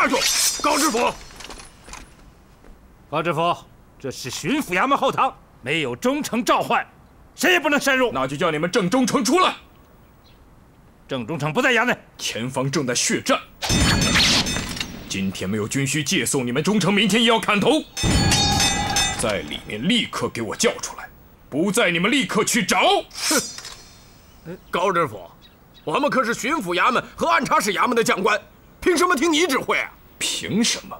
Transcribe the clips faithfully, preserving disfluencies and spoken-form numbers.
站住！高知府， 高知府，这是巡抚衙门后堂，没有忠诚召唤，谁也不能擅入。 那就叫你们郑忠诚出来。 郑忠诚不在衙内， 前方正在血战。今天没有军需借送，你们忠诚明天也要砍头。在里面立刻给我叫出来，不在你们立刻去找。 哼！高知府，我们可是巡抚衙门和按察使衙门的将官，凭什么听你指挥啊？ 凭什么？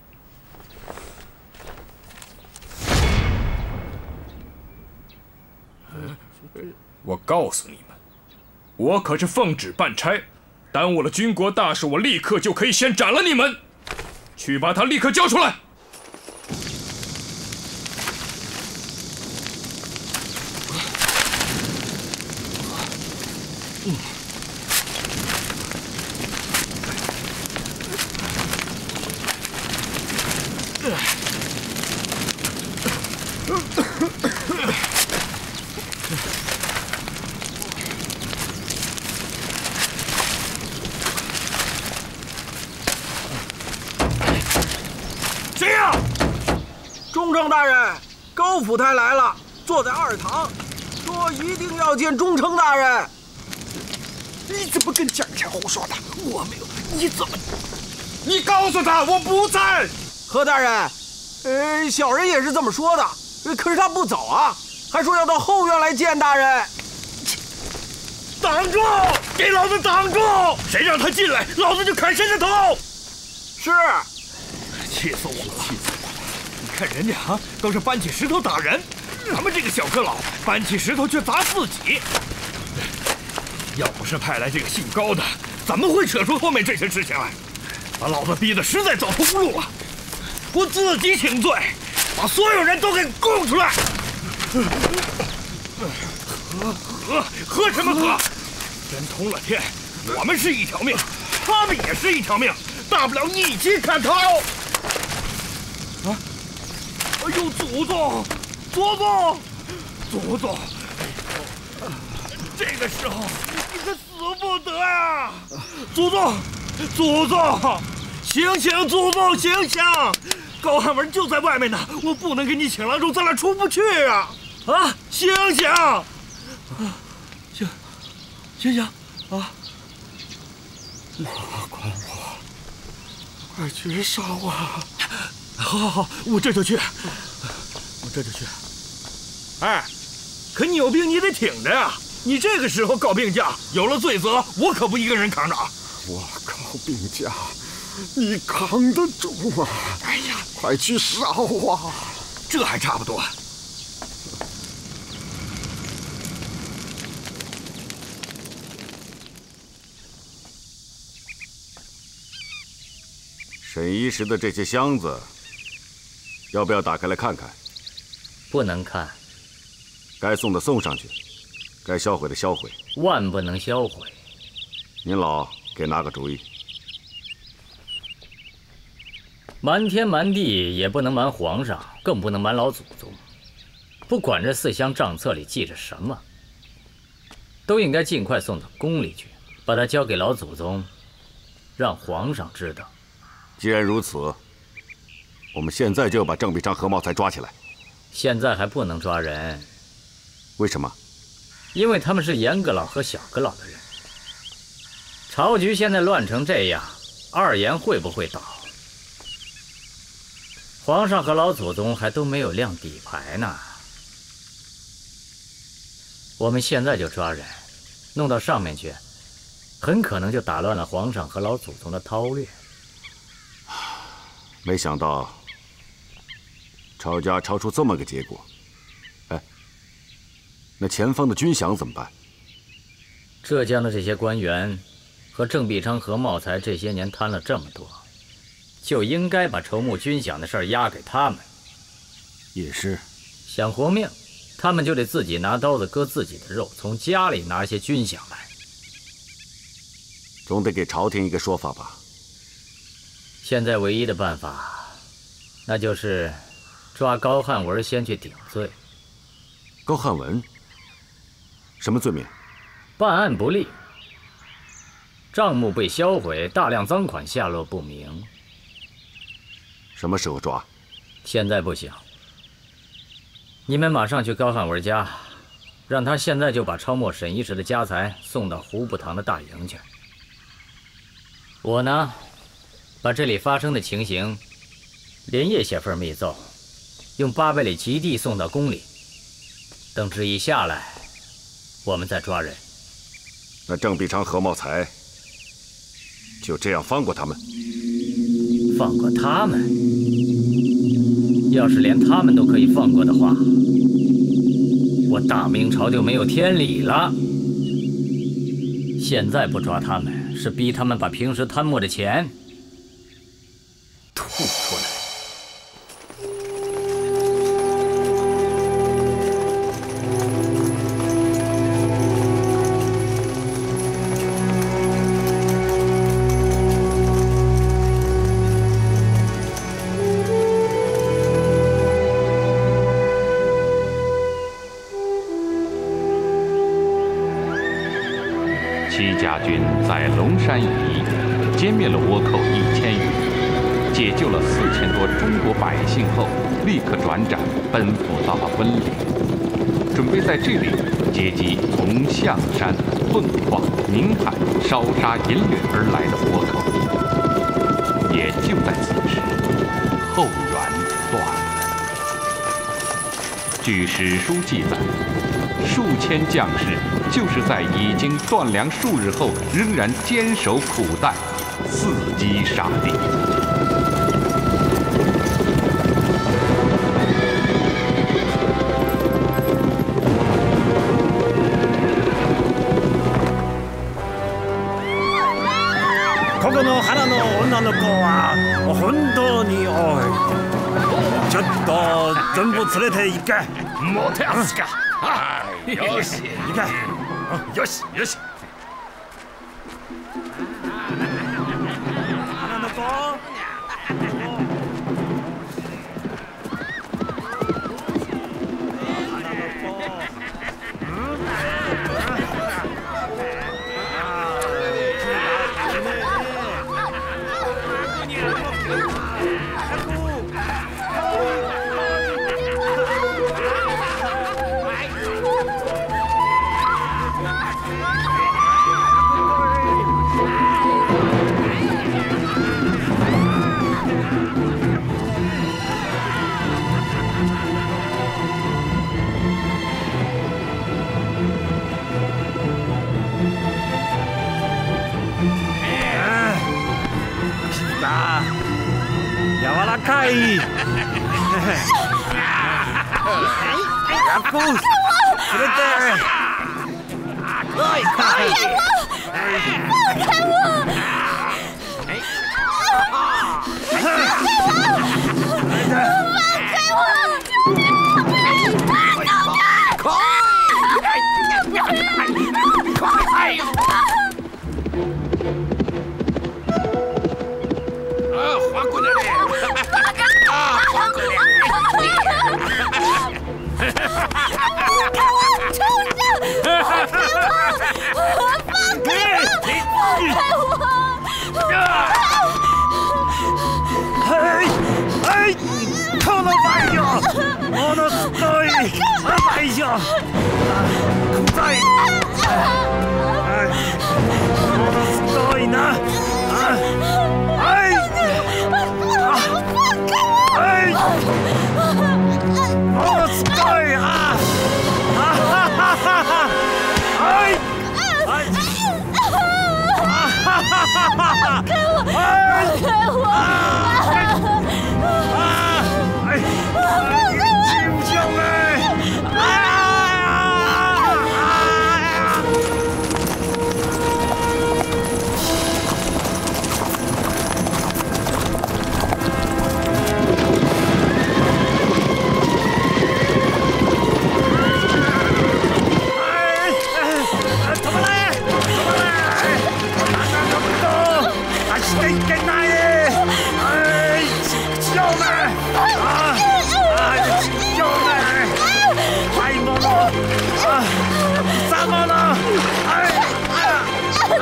我告诉你们，我可是奉旨办差，耽误了军国大事，我立刻就可以先斩了你们。去把他立刻交出来！嗯。 谁呀？忠诚大人，高府台来了，坐在二堂，说一定要见忠诚大人。 你怎么跟江前胡说的？我没有，你怎么？ 你告诉他我不在。 何大人，呃，小人也是这么说的，可是他不走啊，还说要到后院来见大人。 挡住！给老子挡住！谁让他进来，老子就砍谁的头！ 是。 气死我了！气死我了！你看人家啊，都是搬起石头打人，咱们这个小阁老搬起石头却砸自己。要不是派来这个姓高的，怎么会扯出后面这些事情来？把老子逼得实在走投无路了，我自己请罪，把所有人都给供出来。喝喝喝什么喝？真通了天，我们是一条命，他们也是一条命，大不了一起砍头。啊！哎呦，祖宗，祖宗，祖宗！这个时候你可死不得呀！祖宗，祖宗，醒醒！祖宗，醒醒！高汉文就在外面呢，我不能给你请郎中，咱俩出不去啊！啊，醒醒！啊，醒，醒醒！啊！ 我管我，快去杀我！ 好，好，好，我这就去，我这就去。哎，可你有病你得挺着呀！你这个时候告病假，有了罪责，我可不一个人扛着啊！ 我告病假，你扛得住吗？ 哎呀， 快去杀我！ 这还差不多。 沈一石的这些箱子，要不要打开来看看？ 不能看。 该送的送上去，该销毁的销毁， 万不能销毁。 您老给拿个主意。 瞒天瞒地也不能瞒皇上，更不能瞒老祖宗。不管这四箱账册里记着什么，都应该尽快送到宫里去，把它交给老祖宗，让皇上知道。 既然如此，我们现在就要把郑必昌和茂才抓起来。 现在还不能抓人， 为什么？ 因为他们是严阁老和小阁老的人。朝局现在乱成这样，二严会不会倒？皇上和老祖宗还都没有亮底牌呢。我们现在就抓人，弄到上面去，很可能就打乱了皇上和老祖宗的韬略。 没想到抄家抄出这么个结果。哎，那前方的军饷怎么办？ 浙江的这些官员和郑必昌和茂才这些年贪了这么多，就应该把筹募军饷的事儿压给他们。 也是， 想活命，他们就得自己拿刀子割自己的肉，从家里拿些军饷来。 总得给朝廷一个说法吧。 现在唯一的办法，那就是抓高汉文先去顶罪。 高汉文，什么罪名？ 办案不力，账目被销毁，大量赃款下落不明， 什么时候抓？ 现在不行。你们马上去高汉文家，让他现在就把抄没沈医师的家财送到胡步堂的大营去。我呢，把这里发生的情形连夜写份密奏，用八百里极地送到宫里。等旨意下来，我们再抓人。 那郑必昌、何茂才就这样放过他们？ 放过他们？要是连他们都可以放过的话，我大明朝就没有天理了。现在不抓他们，是逼他们把平时贪墨的钱吐出来。 戚家军在龙山以役歼灭了倭寇一千余人，解救了四千多中国百姓后，立刻转战奔赴到了温岭，准备在这里截击从象山、奉化、宁海烧杀淫掠而来的倭寇。也就在此时，后援断了。据史书记载，数千将士就是在已经断粮数日后，仍然坚守苦待，伺机杀敌。 ここの花の女の子は本当に多い。ちょっと全部連れて行け。 もてあすか。よし、 行け。 よし、よし。 花の子。柔らかい。やっこ連れて。 放开我！放开我！ ものすごい甘いよ。臭い。ものすごいな。はい。はい。ものすごい。あ。はい。はい。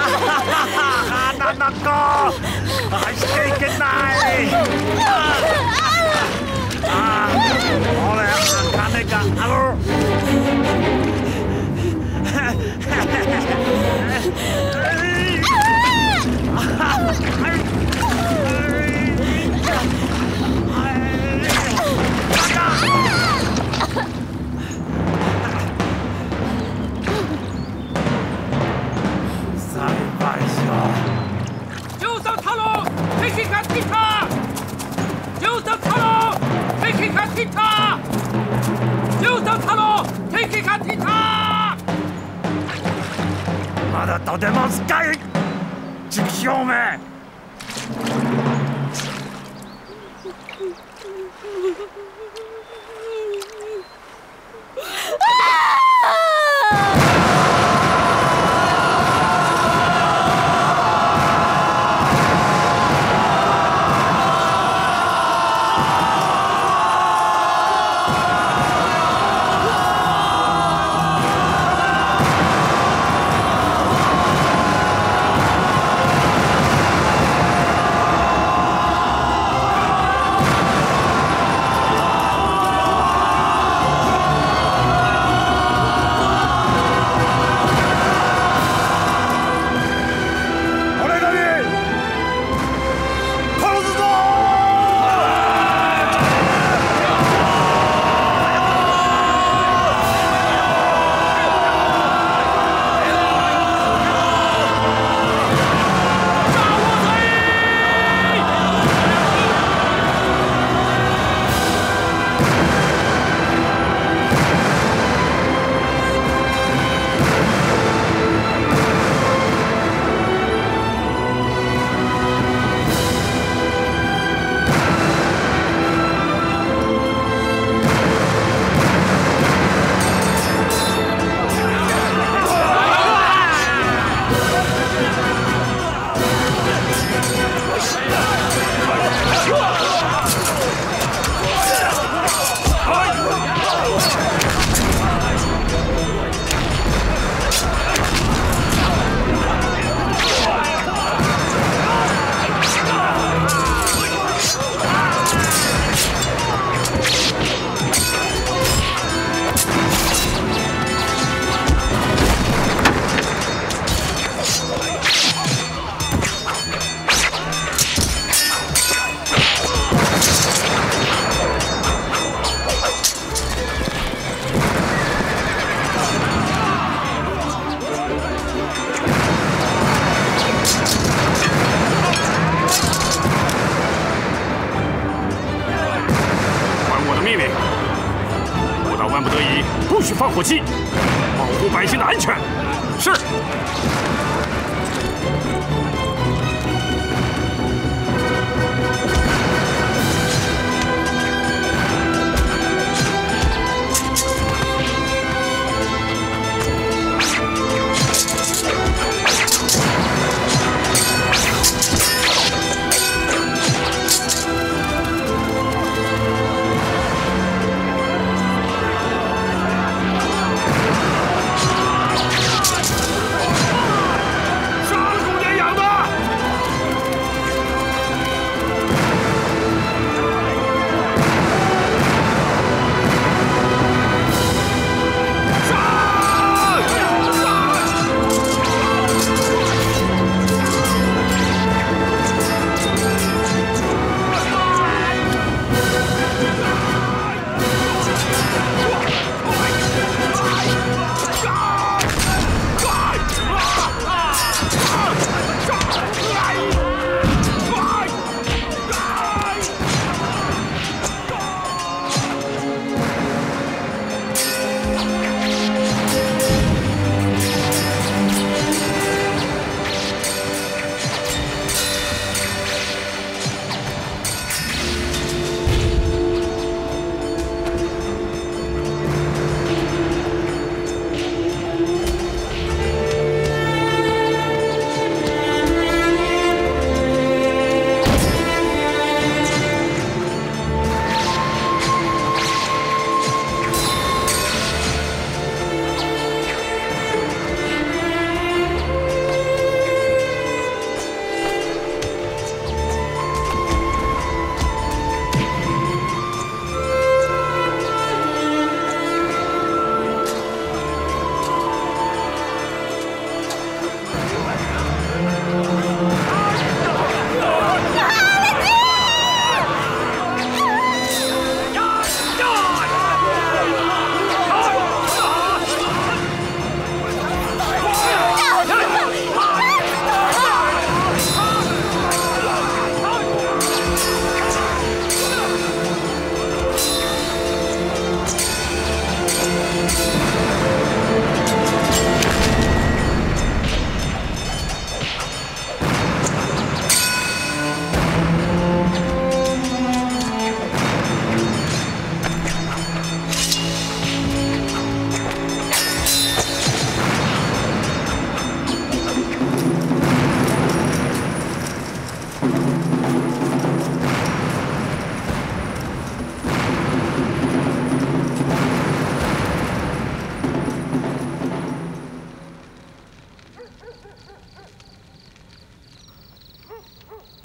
花の子、走っていけない。 まだ立てますかい畜生め。 放火器，保护百姓的安全。是。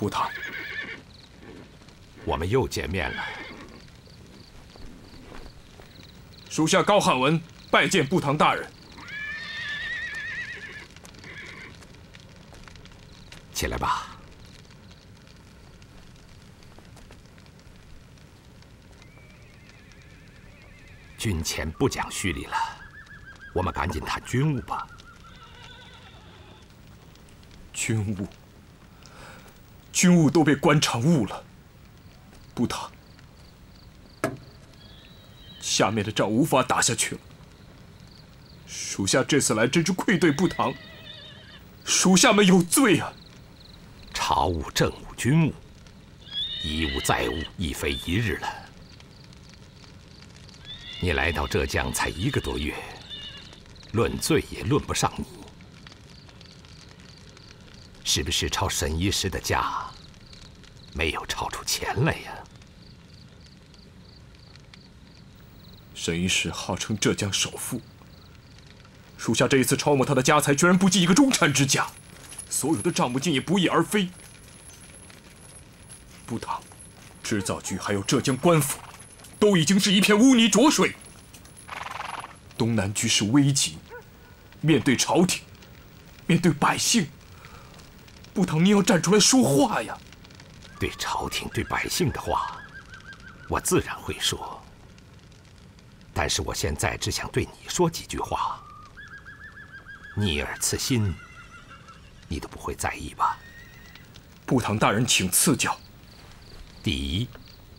部堂， 我们又见面了。 属下高汉文拜见部堂大人。 起来吧。军前不讲虚礼了，我们赶紧谈军务吧。 军务，军务都被官场误了。部堂，下面的仗无法打下去了。属下这次来真是愧对部堂，属下们有罪啊！ 朝务、政务、军务，一务再务，一非一日了。你来到浙江才一个多月，论罪也论不上你。是不是抄沈一石的家，没有抄出钱来呀？ 沈一石号称浙江首富，属下这一次抄没他的家财，居然不计一个中产之家，所有的账目竟也不翼而飞。部堂、织造局还有浙江官府，都已经是一片污泥浊水。东南局势危急，面对朝廷，面对百姓，部堂您要站出来说话呀！ 对朝廷、对百姓的话，我自然会说。但是我现在只想对你说几句话。逆耳刺心，你都不会在意吧？ 部堂大人，请赐教。 第一，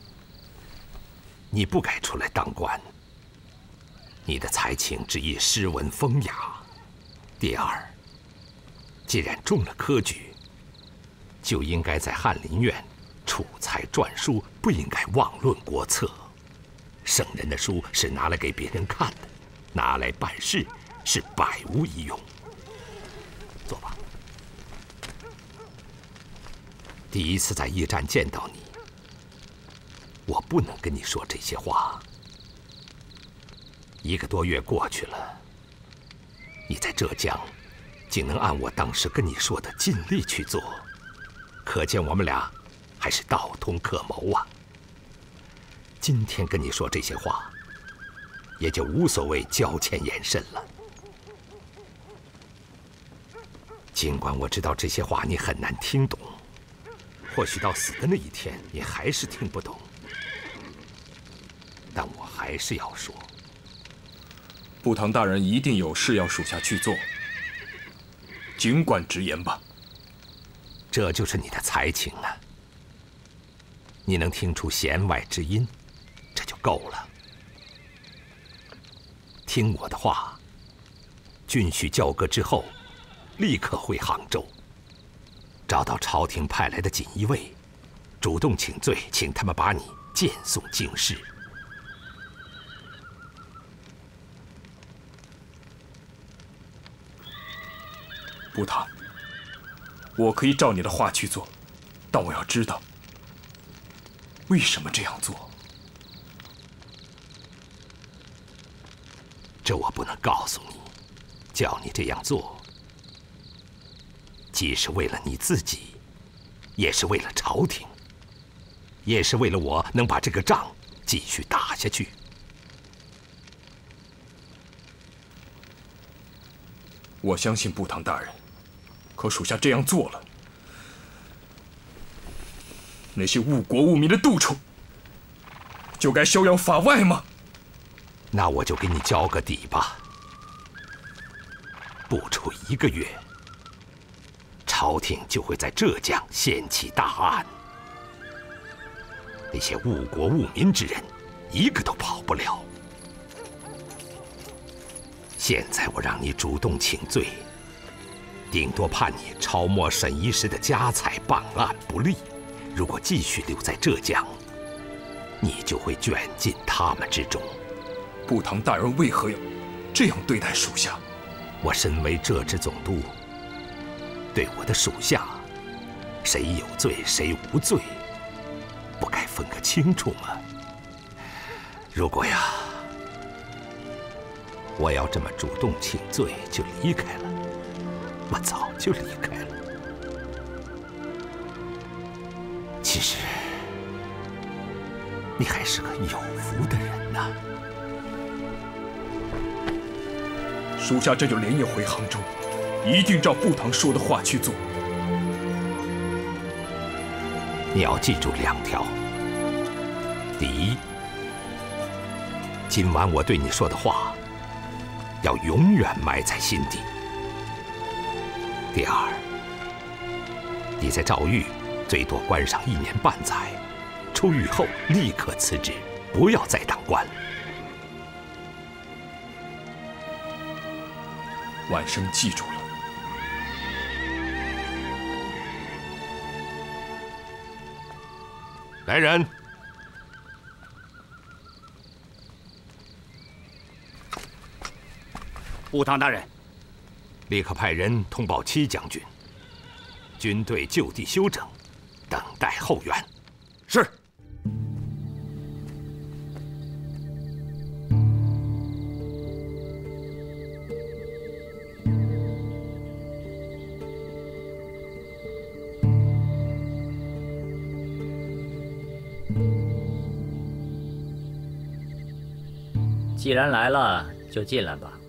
你不该出来当官。你的才情只宜诗文风雅。第二，既然中了科举，就应该在翰林院储才篆书，不应该妄论国策。圣人的书是拿来给别人看的，拿来办事是百无一用。坐吧。第一次在驿站见到你，我不能跟你说这些话。一个多月过去了，你在浙江竟能按我当时跟你说的尽力去做，可见我们俩还是道通可谋啊。今天跟你说这些话，也就无所谓交浅言深了。尽管我知道这些话你很难听懂，或许到死的那一天你还是听不懂，但我还是要说。 部堂大人一定有事要属下去做，尽管直言吧。 这就是你的才情啊！你能听出弦外之音，这就够了。听我的话，军序校革之后，立刻回杭州，找到朝廷派来的锦衣卫，主动请罪，请他们把你荐送京师。 部堂，我可以照你的话去做，但我要知道为什么这样做。 这我不能告诉你，叫你这样做，既是为了你自己，也是为了朝廷，也是为了我能把这个仗继续打下去。 我相信部堂大人，可属下这样做了，那些误国误民的蠹虫，就该逍遥法外吗？ 那我就给你交个底吧。不出一个月，朝廷就会在浙江掀起大案，那些误国误民之人，一个都跑不了。现在我让你主动请罪，顶多判你抄没沈一石的家财，办案不力。如果继续留在浙江，你就会卷进他们之中。 部堂大人为何要这样对待属下？ 我身为浙之总督，对我的属下，谁有罪谁无罪，不该分个清楚吗？如果呀，我要这么主动请罪就离开了，我早就离开了。 其实，你还是个有福的人呐。 属下这就连夜回杭州，一定照傅堂说的话去做。 你要记住两条：第一，今晚我对你说的话，要永远埋在心底；第二，你在赵狱最多关上一年半载，出狱后立刻辞职，不要再当官。 晚生记住了。 来人！ 武堂大人， 立刻派人通报戚将军，军队就地休整，等待后援。 是。 既然来了，就进来吧。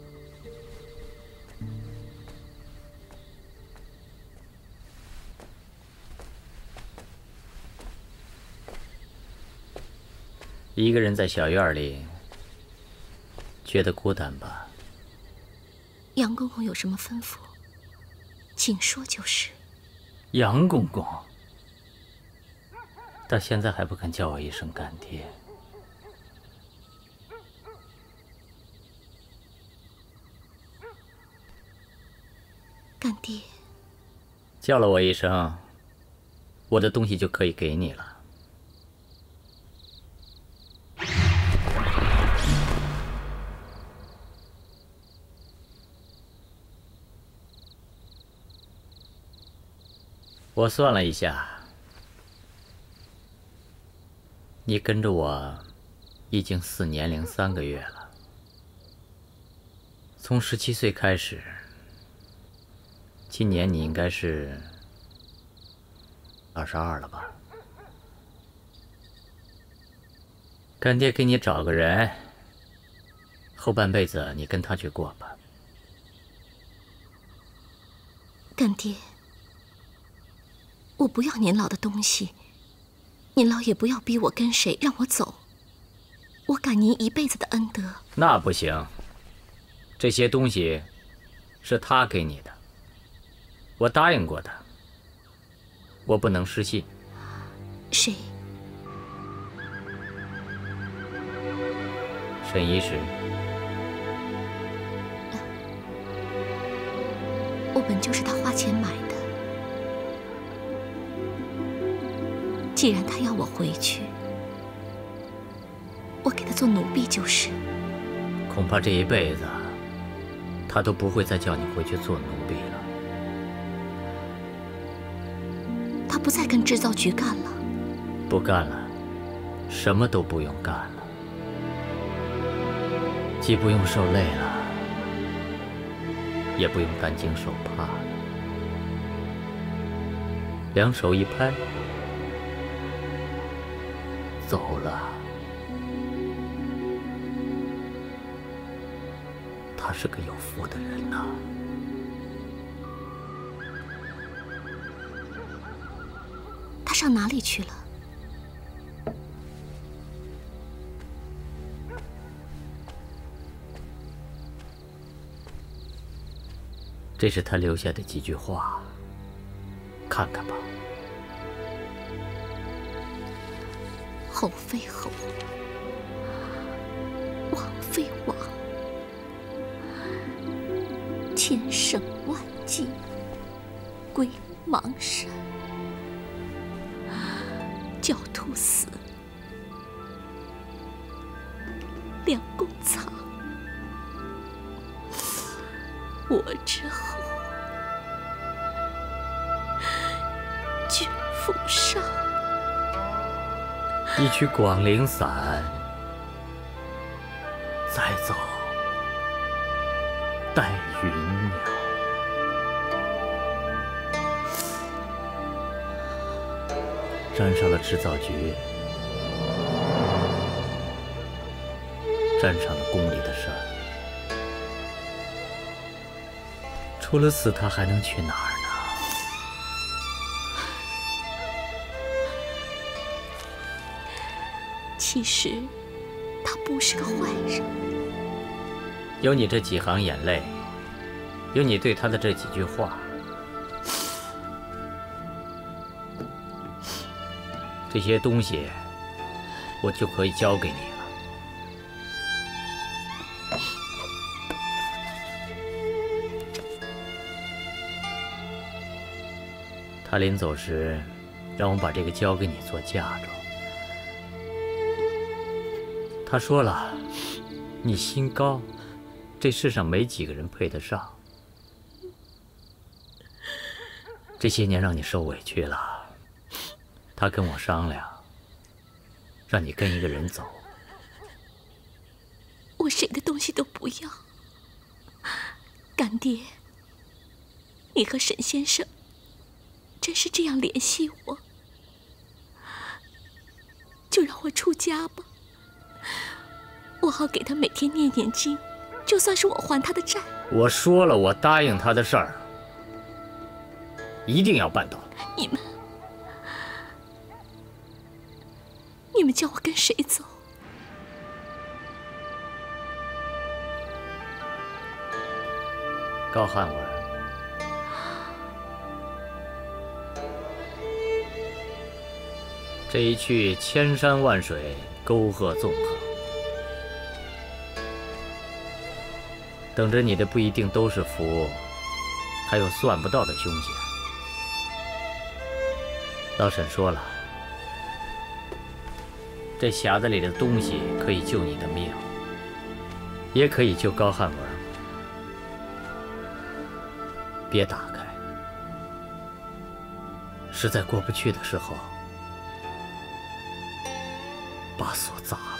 一个人在小院里，觉得孤单吧？ 杨公公有什么吩咐，请说就是。 杨公公，到现在还不肯叫我一声干爹。 干爹， 叫了我一声，我的东西就可以给你了。我算了一下，你跟着我已经四年零三个月了。从十七岁开始，今年你应该是二十二了吧？干爹给你找个人，后半辈子你跟他去过吧。 干爹，我不要您老的东西，您老也不要逼我跟谁，让我走。我感您一辈子的恩德。 那不行，这些东西是他给你的，我答应过他，我不能失信。 谁？ 沈一石。 我本就是他花钱买的。既然他要我回去，我给他做奴婢就是。 恐怕这一辈子，他都不会再叫你回去做奴婢了。 他不再跟制造局干了。 不干了，什么都不用干了，既不用受累了，也不用担惊受怕了，两手一拍，走了。他是个有福的人呐。 他上哪里去了？ 这是他留下的几句话，看看吧。 后非后，王非王，千乘万计，归邙山。狡兔死，良弓藏。我之后，君复上。 一曲广陵散，再奏带云鸟。 沾上了制造局，沾上了宫里的事儿。除了死，他还能去哪儿呢？ 其实，他不是个坏人。 有你这几行眼泪，有你对他的这几句话，这些东西，我就可以交给你了。他临走时，让我把这个交给你做嫁妆。他说了，你心高，这世上没几个人配得上。这些年让你受委屈了，他跟我商量，让你跟一个人走。 我谁的东西都不要，干爹，你和沈先生真是这样联系我，就让我出家吧，我好给他每天念念经，就算是我还他的债。 我说了，我答应他的事儿，一定要办到。 你们，你们叫我跟谁走？ 高汉文，这一去千山万水，沟壑纵横，等着你的不一定都是福，还有算不到的凶险。老沈说了，这匣子里的东西可以救你的命，也可以救高汉文。别打开，实在过不去的时候，把锁砸了。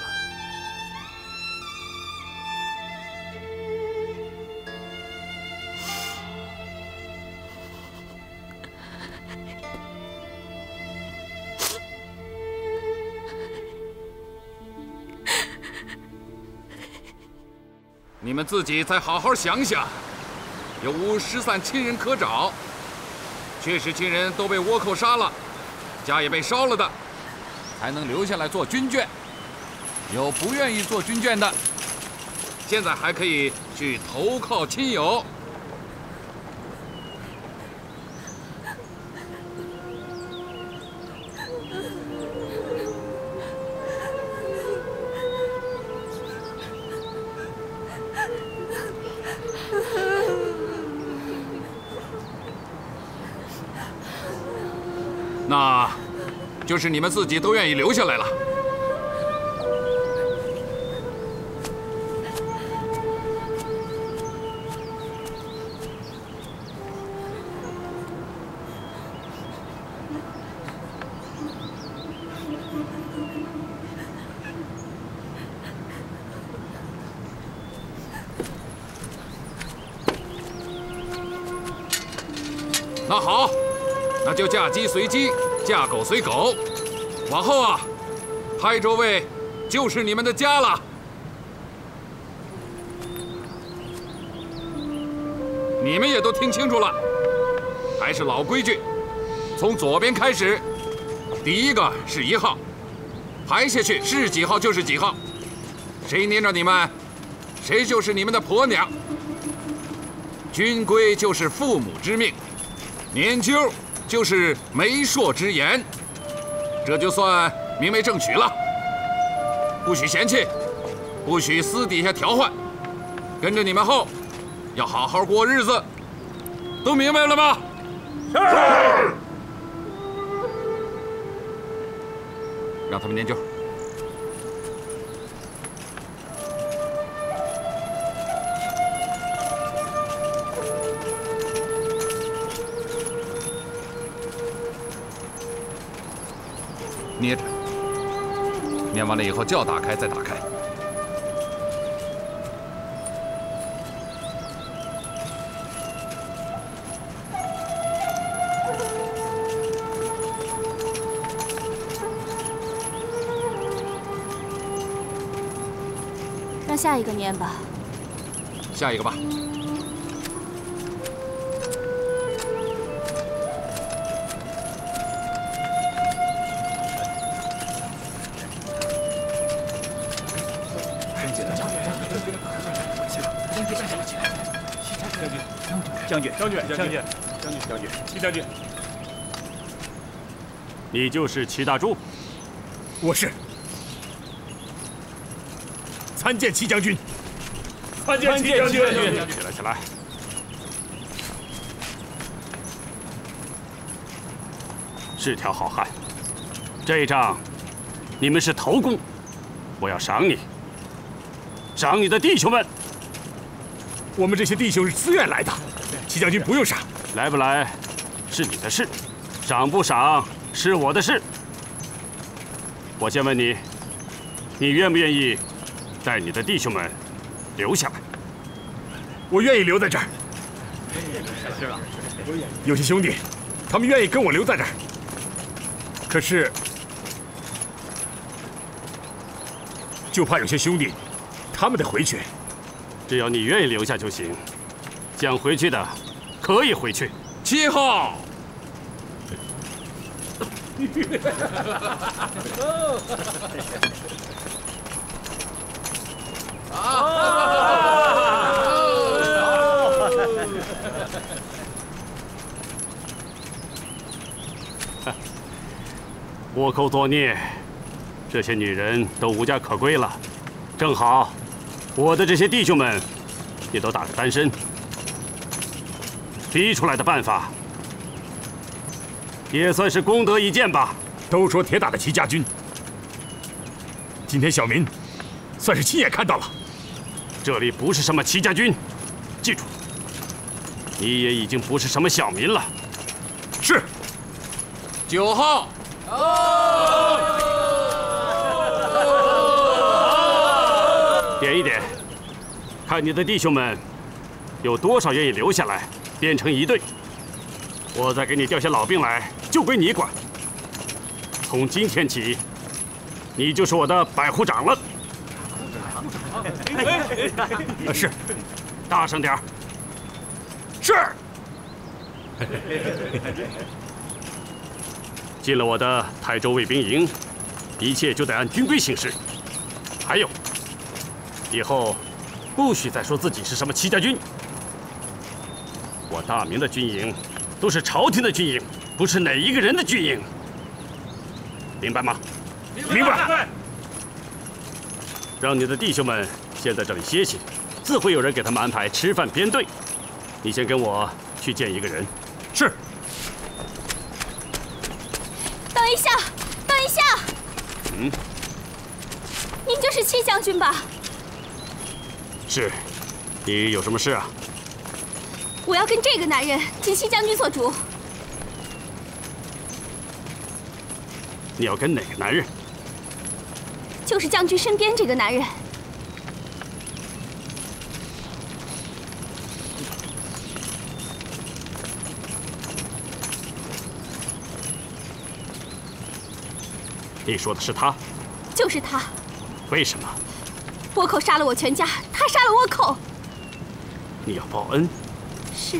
你们自己再好好想想，有无失散亲人可找？确实亲人都被倭寇杀了，家也被烧了的，才能留下来做军眷。有不愿意做军眷的，现在还可以去投靠亲友。那，就是你们自己都愿意留下来了。那好，那就嫁鸡随鸡，嫁狗随狗。往后啊，台州卫就是你们的家了。你们也都听清楚了，还是老规矩，从左边开始，第一个是一号，排下去是几号就是几号，谁黏着你们，谁就是你们的婆娘。军规就是父母之命。年究就是媒妁之言，这就算明媒正娶了。不许嫌弃，不许私底下调换，跟着你们后，要好好过日子，都明白了吗？是。让他们念旧。捏着，念完了以后叫打开再打开。 下一个念吧。 下一个吧。 将军，将军，将军，将军，将军，齐将军，你就是齐大柱？ 我是。参见齐将军。 参见齐将军。起来，起来。是条好汉，这一仗你们是头功，我要赏你，赏你的弟兄们。 我们这些弟兄是自愿来的。齐将军不用赏， 来不来是你的事，赏不赏是我的事。我先问你，你愿不愿意带你的弟兄们留下来？ 我愿意留在这儿。有些兄弟，他们愿意跟我留在这儿，可是就怕有些兄弟，他们得回去。 只要你愿意留下就行。想回去的，可以回去。 七号。 倭寇作孽，这些女人都无家可归了，正好，我的这些弟兄们也都打着单身。逼出来的办法，也算是功德一件吧。 都说铁打的齐家军，今天小民算是亲眼看到了。 这里不是什么齐家军，记住，你也已经不是什么小民了。 是。 九号。 点一点，看你的弟兄们有多少愿意留下来。编成一队，我再给你调些老兵来，就归你管。从今天起，你就是我的百户长了。 是， 大声点儿。 是。 进了我的台州卫兵营，一切就得按军规行事。还有，以后不许再说自己是什么齐家军。我大明的军营都是朝廷的军营，不是哪一个人的军营，明白吗？ 明白。 让你的弟兄们先在这里歇息，自会有人给他们安排吃饭编队。你先跟我去见一个人。 是。 等一下，等一下。 嗯。 您就是戚将军吧？ 是。你有什么事啊？ 我要跟这个男人请戚将军做主。 你要跟哪个男人？ 就是将军身边这个男人。 你说的是他？ 就是他。 为什么？ 倭寇杀了我全家，他杀了倭寇。 你要报恩？ 是。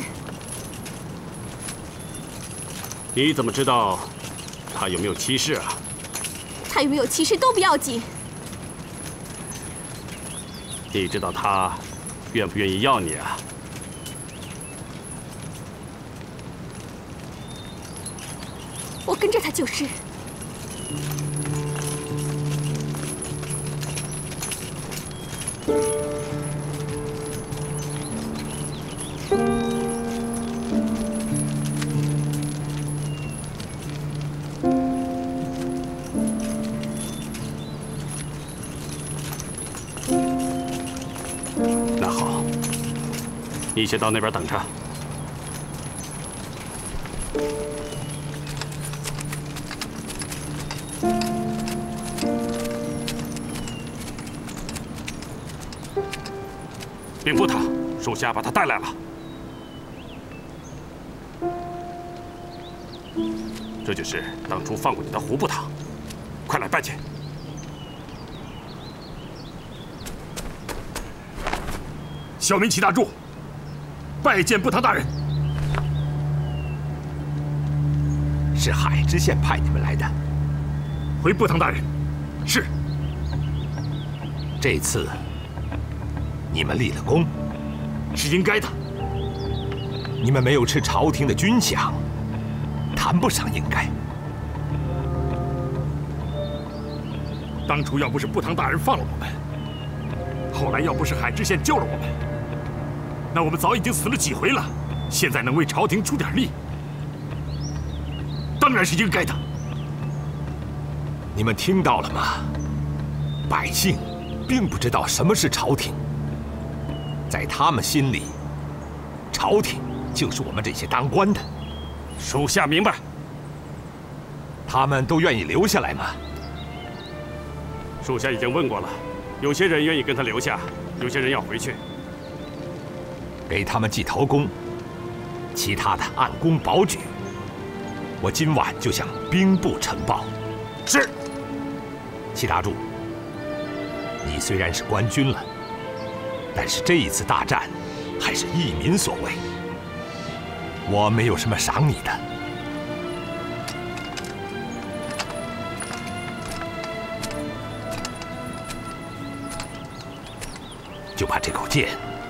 你怎么知道他有没有妻室啊？ 他有没有妻室都不要紧。 你知道他愿不愿意要你啊？ 我跟着他就是。 那好，你先到那边等着。禀部堂，属下把他带来了。这就是当初放过你的胡部堂，快来拜见。 小民齐大柱，拜见不堂大人。 是海知县派你们来的。 回不堂大人。是。 这次你们立了功， 是应该的。 你们没有吃朝廷的军饷，谈不上应该。 当初要不是不堂大人放了我们，后来要不是海知县救了我们，那我们早已经死了几回了。现在能为朝廷出点力，当然是应该的。 你们听到了吗？百姓并不知道什么是朝廷，在他们心里，朝廷就是我们这些当官的。 属下明白。 他们都愿意留下来吗？ 属下已经问过了，有些人愿意跟他留下，有些人要回去。 给他们记头功，其他的按功保举。我今晚就向兵部呈报。 是。 齐大柱，你虽然是官军了，但是这一次大战还是义民所为，我没有什么赏你的。就把这口剑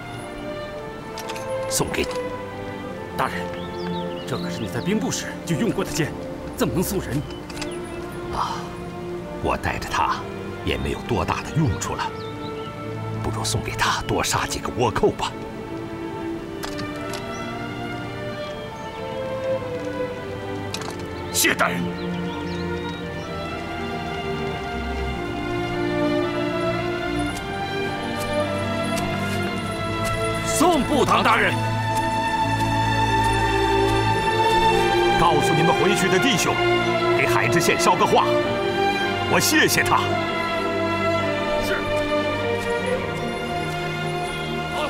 送给你。 大人，这可是你在兵部时就用过的剑，怎么能送人？ 啊，我带着它也没有多大的用处了，不如送给他多杀几个倭寇吧。 谢大人。 送不堂大人。 告诉你们回去的弟兄，给海知县捎个话，我谢谢他。 是。好。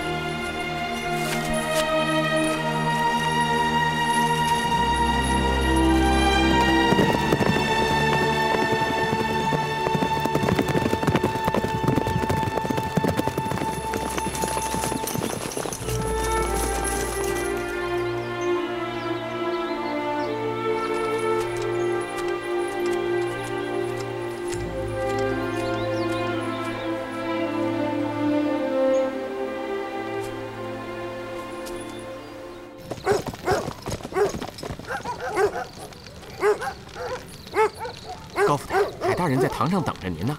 高府台，海大人在堂上等着您呢。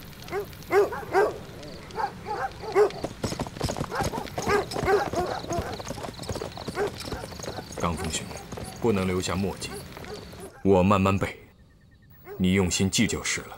刚峰兄，不能留下墨迹，我慢慢背，你用心记就是了。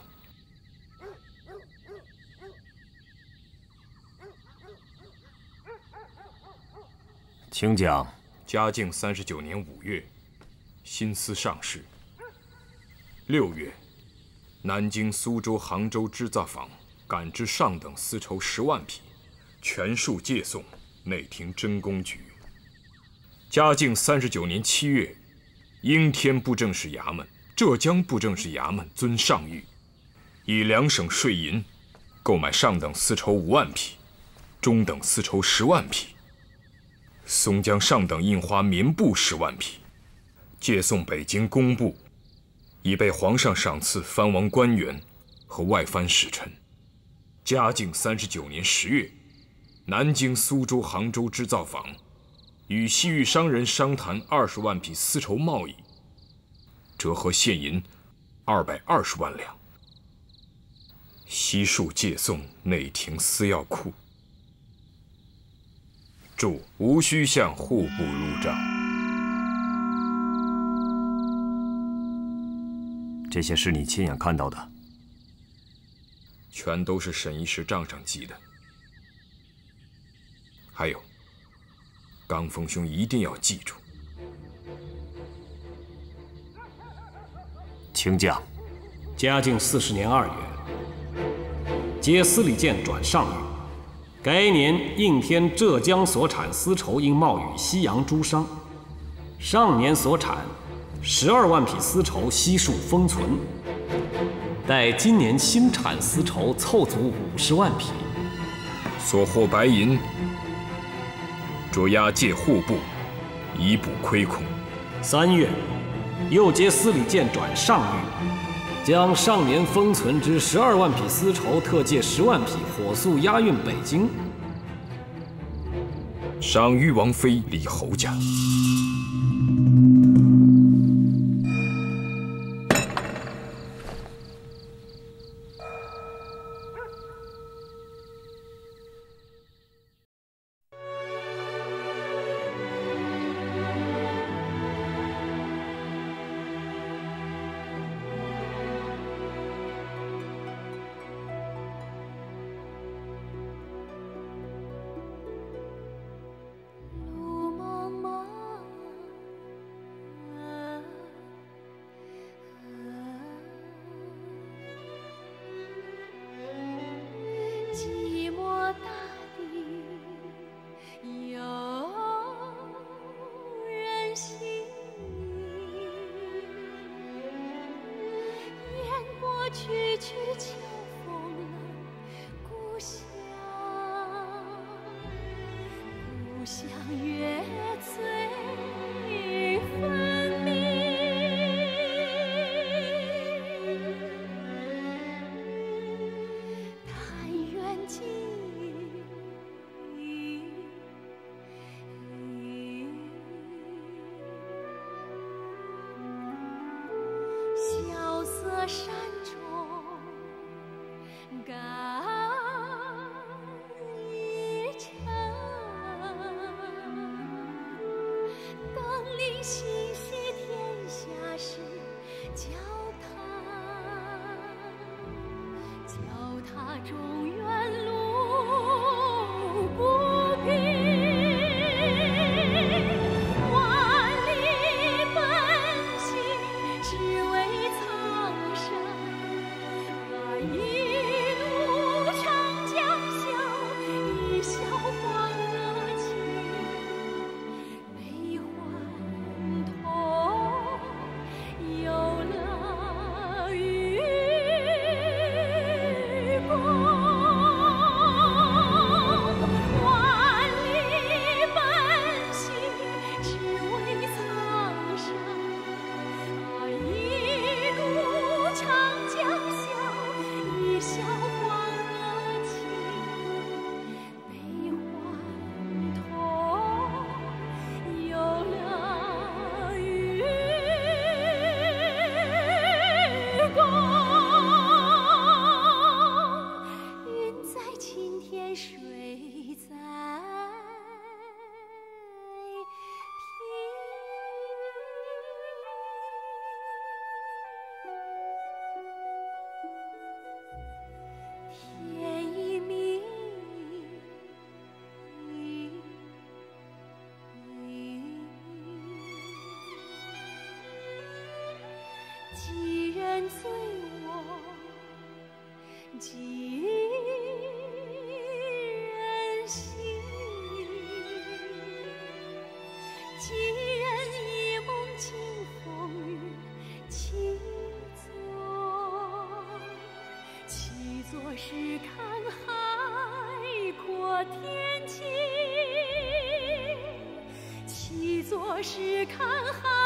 请讲。 嘉靖三十九年五月，新丝上市。六月，南京、苏州、杭州织造坊赶制上等丝绸十万匹，全数借送内廷真公局。嘉靖三十九年七月，应天布政使衙门、浙江布政使衙门遵上谕，以两省税银购买上等丝绸五万匹，中等丝绸十万匹。松江上等印花棉布十万匹，借送北京工部，以备皇上赏赐藩王官员和外藩使臣。嘉靖三十九年十月，南京、苏州、杭州织造坊与西域商人商谈二十万匹丝绸贸易，折合现银二百二十万两，悉数借送内廷私药库。注：无需向户部入账。 这些是你亲眼看到的？ 全都是沈医师账上记的。还有，刚峰兄一定要记住。 请讲。 嘉靖四十年二月，接司礼监转上谕。该年应天浙江所产丝绸应贸与西洋诸商，上年所产十二万匹丝绸悉数封存，待今年新产丝绸凑足五十万匹， 所获白银着押解户部，以补亏空。 三月，又接司礼监转上谕，将上年封存之十二万匹丝绸，特借十万匹火速押运北京。 赏誉王妃李侯家。 几人醉我，几人醒，几人一梦惊风雨，七座，七座是看海阔天晴，七座是看海。